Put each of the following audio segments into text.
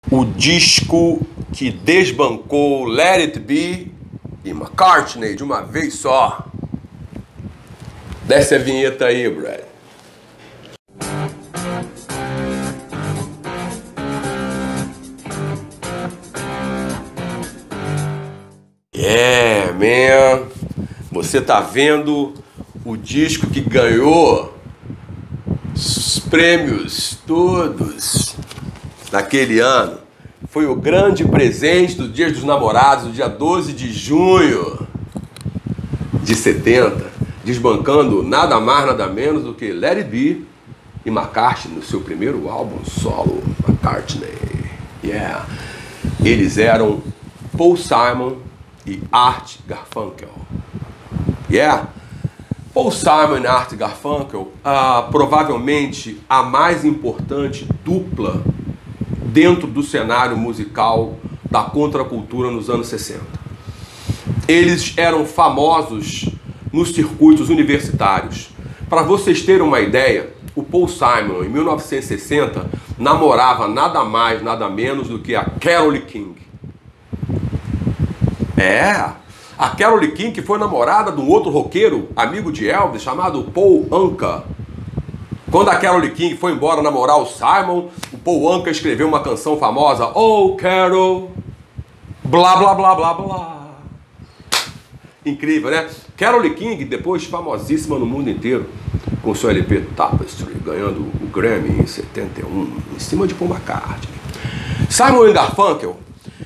O disco que desbancou Let It Be e McCartney de uma vez só. Desce a vinheta aí, Brad. Yeah, man. Você tá vendo o disco que ganhou os prêmios todos naquele ano. Foi o grande presente do Dia dos Namorados, do dia 12 de junho de 70, desbancando nada mais, nada menos do que Let It Be e McCartney no seu primeiro álbum solo, McCartney. Yeah. Eles eram Paul Simon e Art Garfunkel. Yeah. Paul Simon e Art Garfunkel, provavelmente a mais importante dupla dentro do cenário musical da contracultura nos anos 60. Eles eram famosos nos circuitos universitários. Para vocês terem uma ideia, o Paul Simon, em 1960, namorava nada mais, nada menos do que a Carole King. A Carole King, que foi namorada de um outro roqueiro, amigo de Elvis, chamado Paul Anka. Quando a Carole King foi embora namorar o Simon, o Paul Anka escreveu uma canção famosa, Oh Carol, blá blá blá blá blá. Incrível, né? Carole King, depois famosíssima no mundo inteiro, com seu LP Tapestry, ganhando o Grammy em 71, em cima de Paul McCartney. Simon e Garfunkel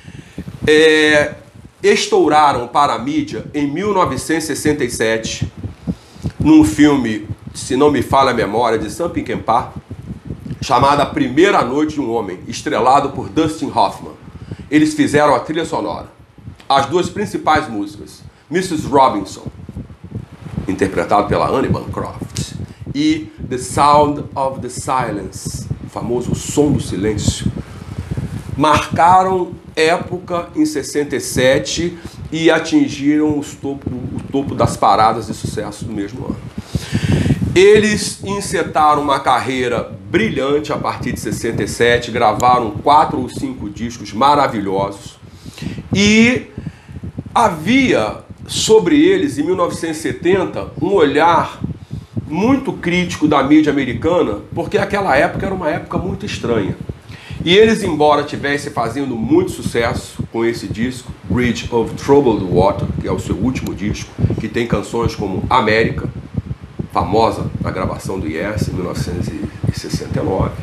estouraram para a mídia em 1967, num filme, se não me falha a memória, de Sam Peckinpah, chamado A Primeira Noite de um Homem, estrelado por Dustin Hoffman. Eles fizeram a trilha sonora. As duas principais músicas, Mrs. Robinson, interpretado pela Anne Bancroft, e The Sound of the Silence, o famoso som do silêncio, marcaram época em 67 e atingiram o topo das paradas de sucesso do mesmo ano. Eles encetaram uma carreira brilhante a partir de 67, gravaram 4 ou 5 discos maravilhosos e havia sobre eles, em 1970, um olhar muito crítico da mídia americana, porque aquela época era uma época muito estranha. E eles, embora estivessem fazendo muito sucesso com esse disco, Bridge of Troubled Water, que é o seu último disco, que tem canções como América, famosa na gravação do Yes, em 1969.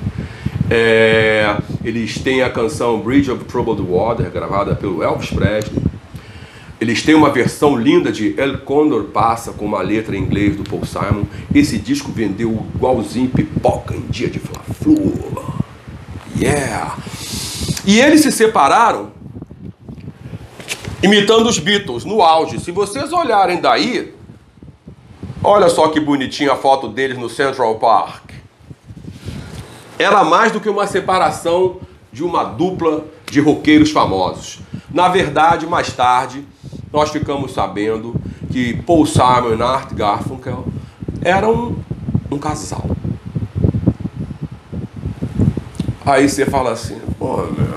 Eles têm a canção Bridge of Troubled Water, gravada pelo Elvis Presley. Eles têm uma versão linda de El Condor Passa, com uma letra em inglês do Paul Simon. Esse disco vendeu igualzinho pipoca em dia de Fla-Flu. Yeah! E eles se separaram imitando os Beatles no auge. Se vocês olharem daí, olha só que bonitinha a foto deles no Central Park. Era mais do que uma separação de uma dupla de roqueiros famosos. Na verdade, mais tarde, nós ficamos sabendo que Paul Simon e Art Garfunkel eram um casal. Aí você fala assim, pô,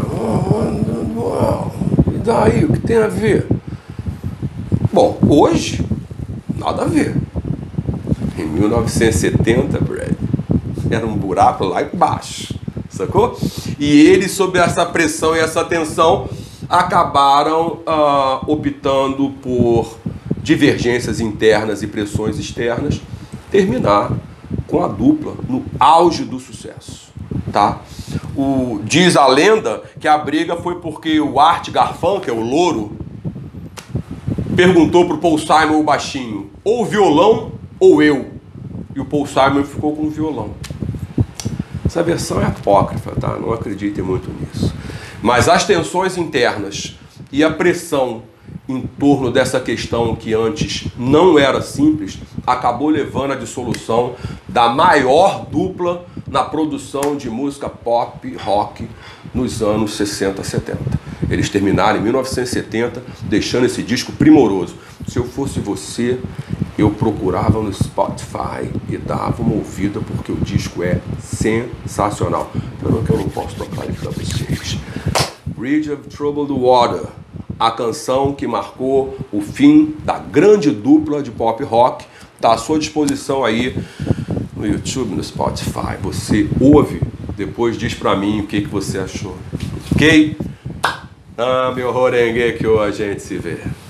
meu, e daí, o que tem a ver? Bom, hoje, nada a ver. Em 1970, Brad, era um buraco lá embaixo, sacou? E eles, sob essa pressão e essa tensão, acabaram optando por divergências internas e pressões externas, terminar com a dupla no auge do sucesso, tá? Diz a lenda que a briga foi porque o Art Garfunkel, o louro, perguntou pro Paul Simon, o baixinho, ou violão ou eu. E o Paul Simon ficou com o violão. Essa versão é apócrifa, tá? Não acreditem muito nisso. Mas as tensões internas e a pressão em torno dessa questão que antes não era simples, acabou levando à dissolução da maior dupla na produção de música pop, rock, nos anos 60, 70. Eles terminaram em 1970, deixando esse disco primoroso. Se eu fosse você, eu procurava no Spotify e dava uma ouvida, porque o disco é sensacional. Pelo que eu não posso tocar ele para vocês. Bridge of Troubled Water, a canção que marcou o fim da grande dupla de pop rock. Está à sua disposição aí no YouTube, no Spotify. Você ouve, depois diz pra mim o que você achou. Ok? Meu Horengekyo, a gente se vê.